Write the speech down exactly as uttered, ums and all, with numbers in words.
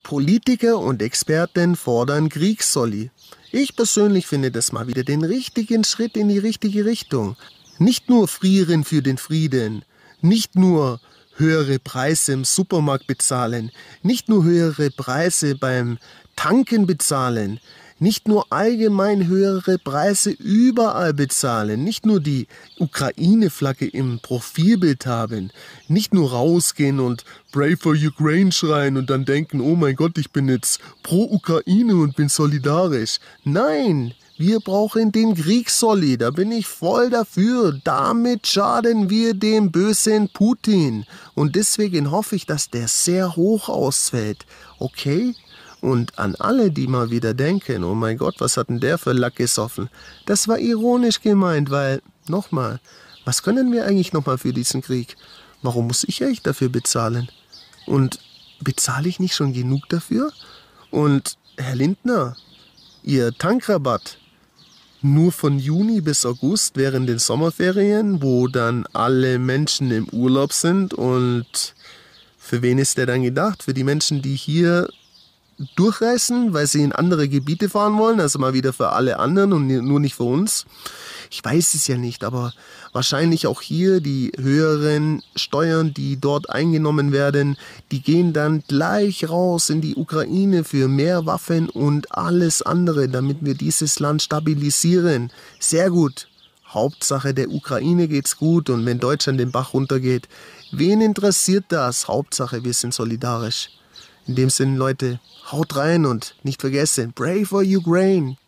Politiker und Experten fordern Kriegssolli. Ich persönlich finde das mal wieder den richtigen Schritt in die richtige Richtung. Nicht nur frieren für den Frieden, nicht nur höhere Preise im Supermarkt bezahlen, nicht nur höhere Preise beim Tanken bezahlen, nicht nur allgemein höhere Preise überall bezahlen, nicht nur die Ukraine-Flagge im Profilbild haben, nicht nur rausgehen und Pray for Ukraine schreien und dann denken, oh mein Gott, ich bin jetzt pro Ukraine und bin solidarisch. Nein, wir brauchen den Kriegssolli, da bin ich voll dafür. Damit schaden wir dem bösen Putin. Und deswegen hoffe ich, dass der sehr hoch ausfällt. Okay? Und an alle, die mal wieder denken, oh mein Gott, was hat denn der für Lack gesoffen? Das war ironisch gemeint, weil, nochmal, was können wir eigentlich nochmal für diesen Krieg? Warum muss ich eigentlich dafür bezahlen? Und bezahle ich nicht schon genug dafür? Und Herr Lindner, Ihr Tankrabatt, nur von Juni bis August während den Sommerferien, wo dann alle Menschen im Urlaub sind. Und für wen ist der dann gedacht? Für die Menschen, die hier durchreisen, weil sie in andere Gebiete fahren wollen, also mal wieder für alle anderen und nur nicht für uns. Ich weiß es ja nicht, aber wahrscheinlich auch hier die höheren Steuern, die dort eingenommen werden, die gehen dann gleich raus in die Ukraine für mehr Waffen und alles andere, damit wir dieses Land stabilisieren. Sehr gut. Hauptsache der Ukraine geht's gut und wenn Deutschland den Bach runtergeht, wen interessiert das? Hauptsache wir sind solidarisch. In dem Sinne, Leute, haut rein und nicht vergessen, pray for Ukraine.